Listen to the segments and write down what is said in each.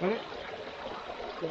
Got it? Yeah.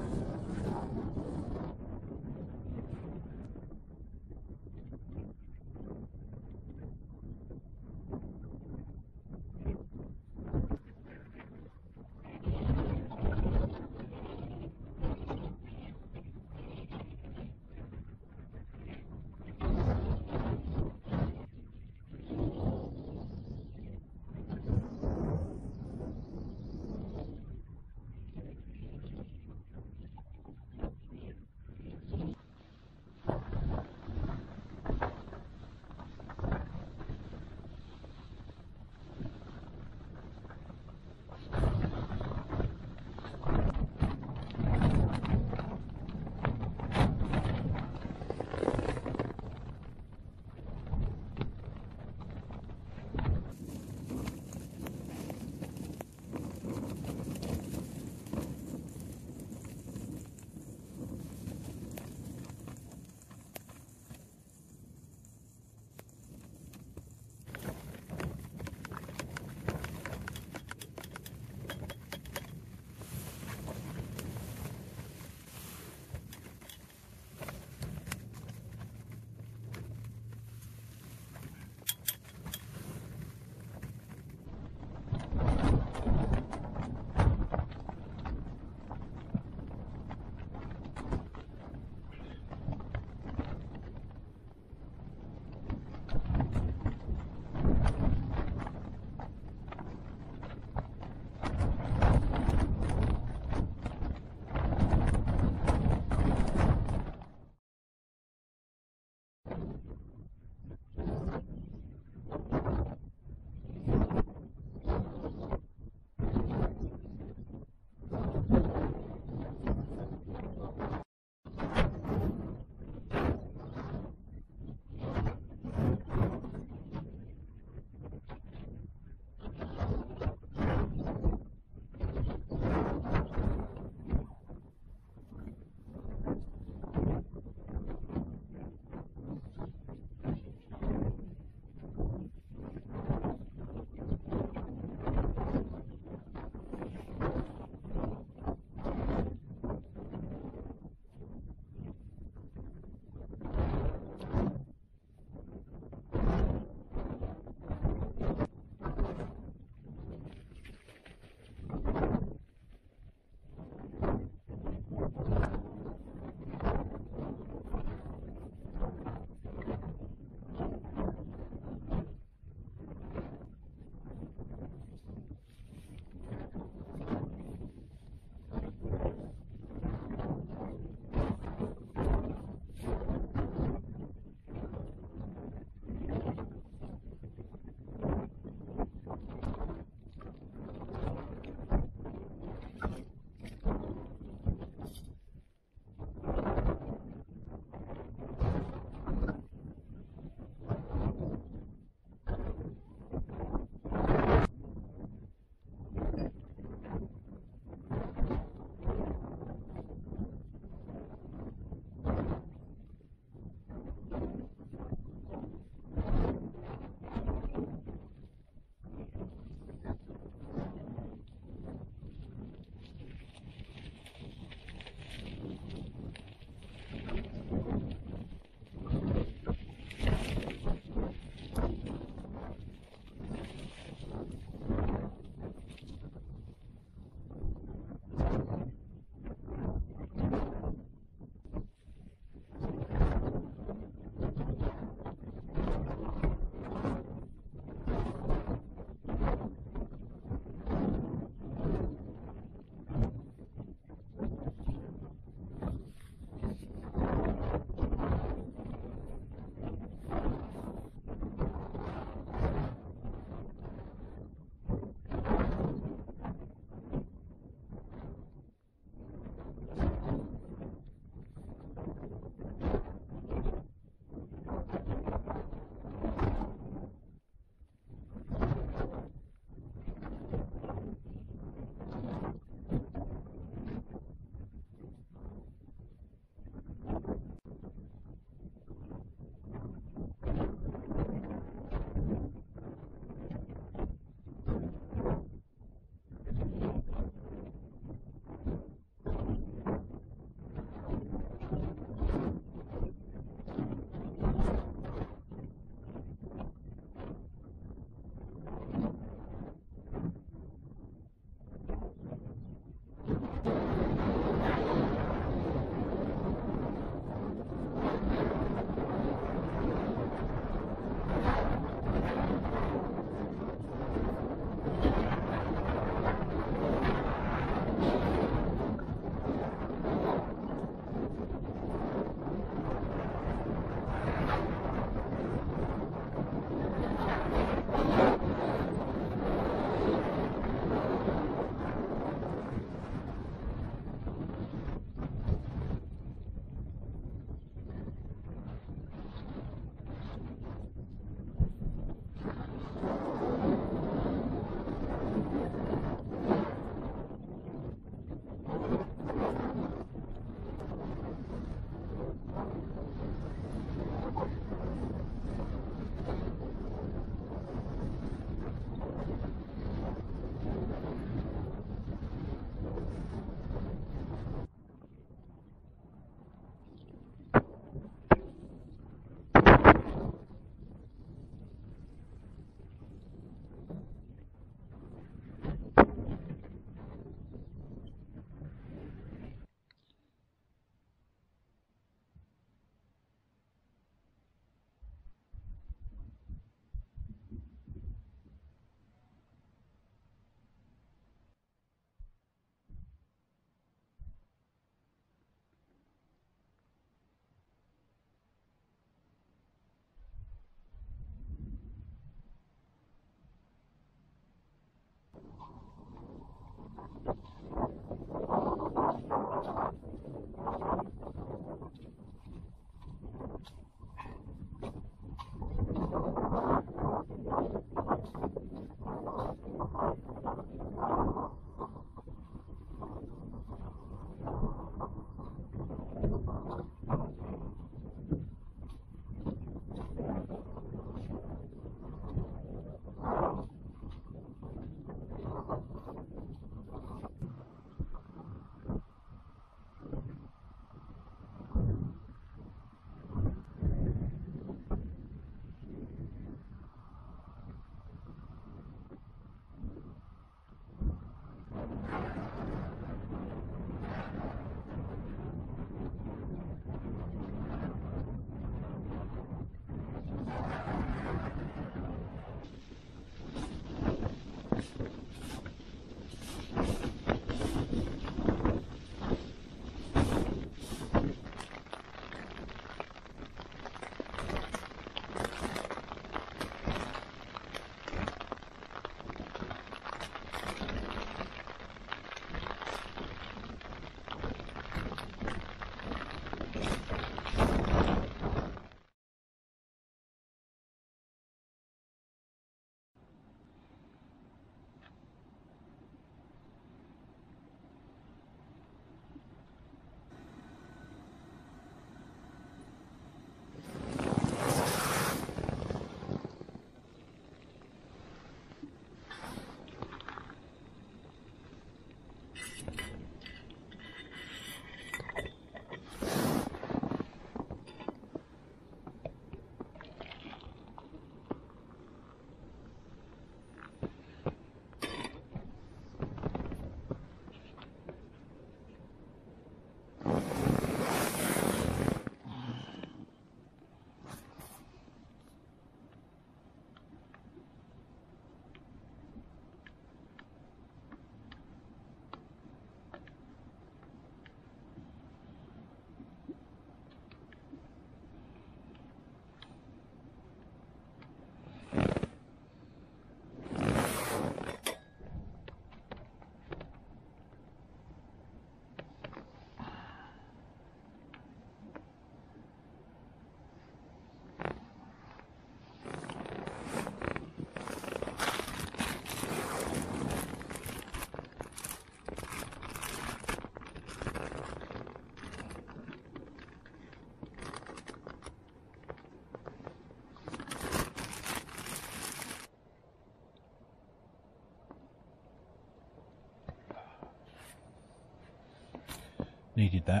Needed that.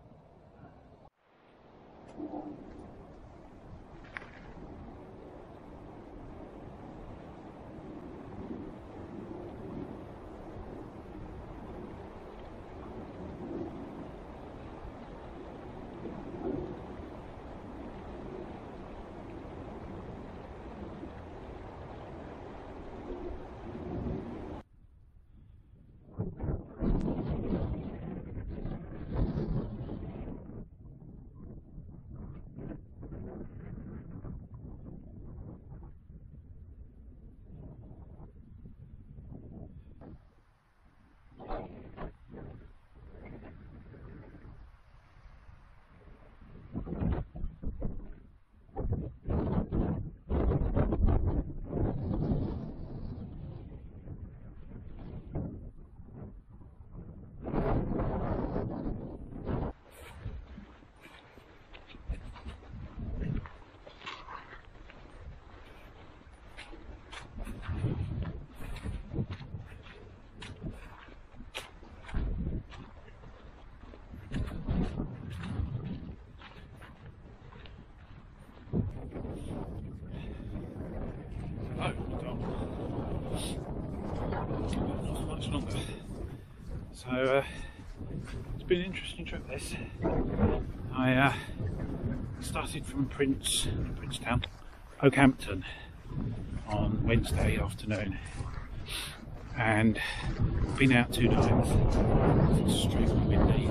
Not much longer. So it's been an interesting trip this. I started from Princetown, Oakhampton on Wednesday afternoon and been out 2 nights. It's extremely windy.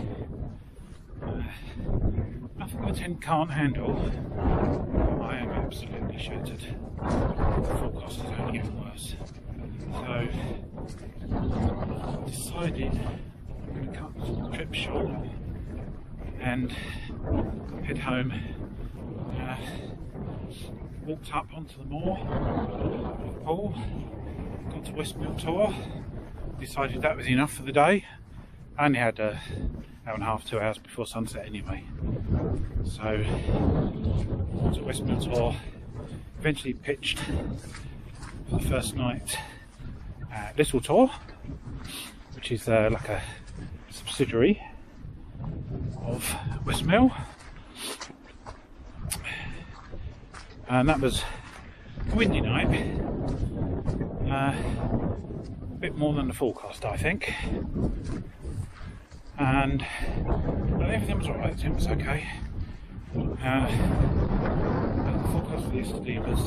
Nothing my tent can't handle. I am absolutely shattered. The forecast is only getting worse. So I decided I'm going to cut the trip short and head home. Walked up onto the Moor, Liverpool, got to Westmill Tor, decided that was enough for the day. I only had an hour and a half, 2 hours before sunset anyway. So to Westmill Tor, eventually pitched for the first night at Little Tor, which is like a subsidiary of Westmill. And that was a windy night, a bit more than the forecast I think, and well, everything was alright, it was okay. The forecast for yesterday was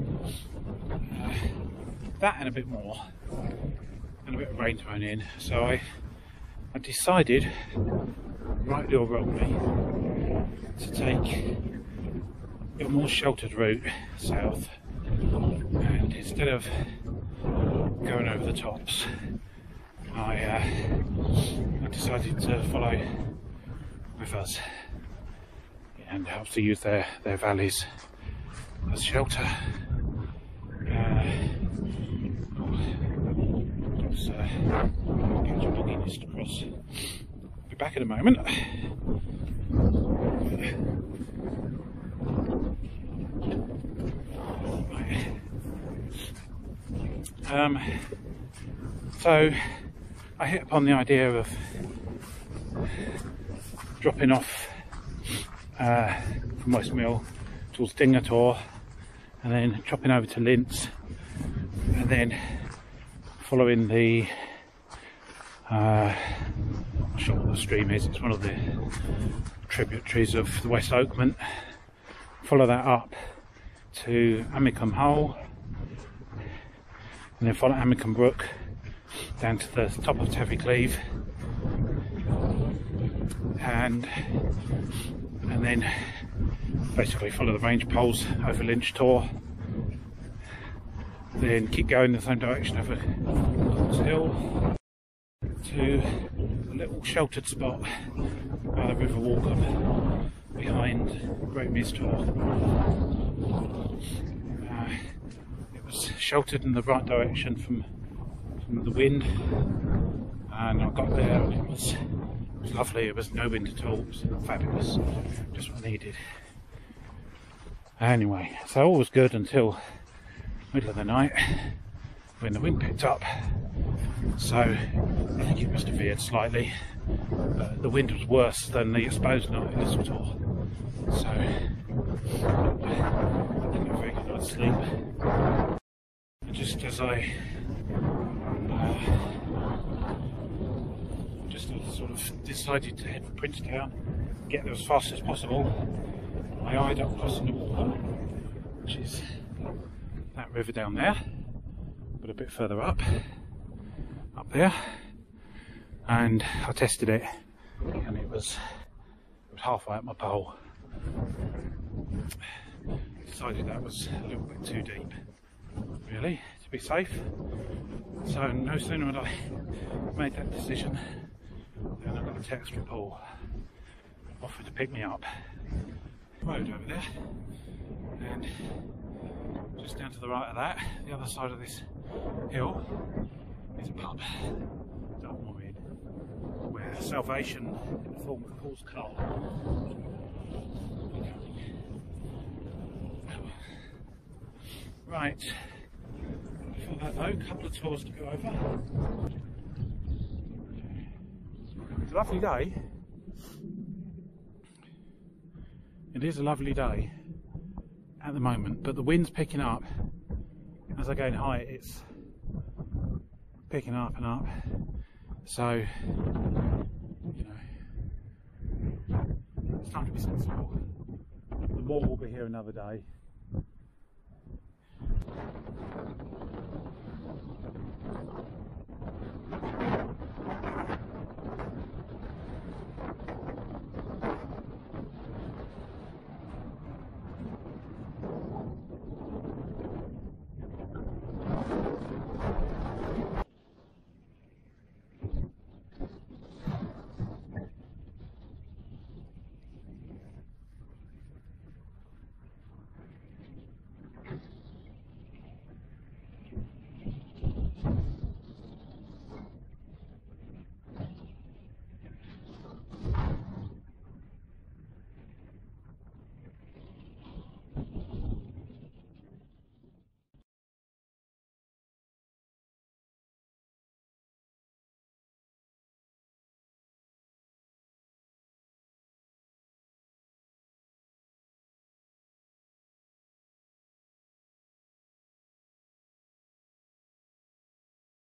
that and a bit more, and a bit of rain thrown in, so I decided, rightly or wrongly, to take a more sheltered route south, and instead of going over the tops, I decided to follow rivers and helps to use their valleys as shelter. Just catch a bugginess to cross. I'll be back in a moment. So I hit upon the idea of dropping off from Westmill towards Dingator and then dropping over to Lints and then following the I'm not sure what the stream is, it's one of the tributaries of the West Oakman. Follow that up to Amicombe Hole and then follow Amicombe Brook down to the top of Taffy Cleave and then basically follow the range poles over Lynch Tor, then keep going in the same direction over Cox Hill to a little sheltered spot by the River Walkham behind Great Mears Tor. It was sheltered in the right direction from the wind, and I got there and it was lovely. It was no wind at all. It was fabulous, just what I needed. Anyway, so all was good until middle of the night when the wind picked up. So I think it must have veered slightly, but the wind was worse than the exposed night in Lisbon. So I didn't have a very good night's sleep. And just as I sort of decided to head for Princetown, get there as fast as possible, I eyed up crossing the water, which is that river down there, but a bit further up there, and I tested it, and it was halfway up my pole. Decided that was a little bit too deep, really, to be safe. So no sooner had I made that decision than I got a text from Paul, offered to pick me up. Road over there, and just down to the right of that, the other side of this hill, is a pub, Dartmoor Inn, where salvation in the form of Paul's car. Right, before that though, a couple of tours to go over. It's a lovely day. It is a lovely day at the moment, but the wind's picking up. As I go in height, it's picking up and up. So, you know, it's time to be sensible. The Moor will be here another day.